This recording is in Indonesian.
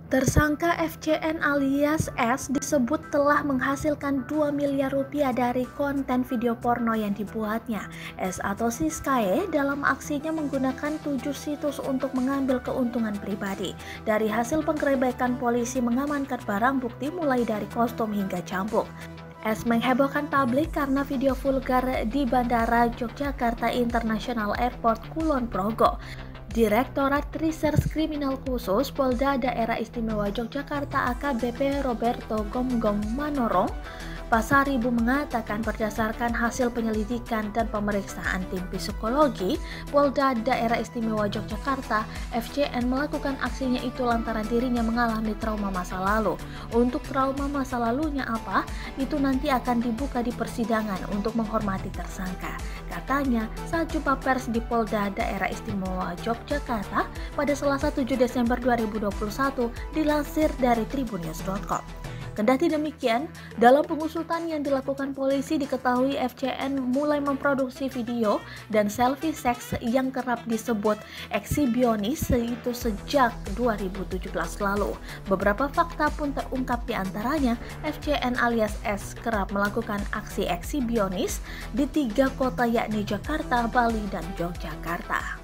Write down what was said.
Tersangka FCN alias S disebut telah menghasilkan 2 miliar rupiah dari konten video porno yang dibuatnya. S atau Siskae dalam aksinya menggunakan 7 situs untuk mengambil keuntungan pribadi. Dari hasil penggerebekan, polisi mengamankan barang bukti mulai dari kostum hingga cambuk. S menghebohkan publik karena video vulgar di Bandara Yogyakarta International Airport Kulon Progo. Direktorat Reserse Kriminal Khusus Polda Daerah Istimewa Yogyakarta AKBP Roberto Gomgom Manorong Pasaribu mengatakan berdasarkan hasil penyelidikan dan pemeriksaan tim psikologi Polda Daerah Istimewa Yogyakarta, FCN melakukan aksinya itu lantaran dirinya mengalami trauma masa lalu. Untuk trauma masa lalunya apa? Itu nanti akan dibuka di persidangan untuk menghormati tersangka. Katanya saat jumpa pers di Polda Daerah Istimewa Yogyakarta pada Selasa 7 Desember 2021 dilansir dari tribunnews.com. Kendati demikian, dalam pengusutan yang dilakukan polisi diketahui FCN mulai memproduksi video dan selfie seks yang kerap disebut ekshibionis itu sejak 2017 lalu. Beberapa fakta pun terungkap, di antaranya FCN alias S kerap melakukan aksi ekshibionis di 3 kota yakni Jakarta, Bali, dan Yogyakarta.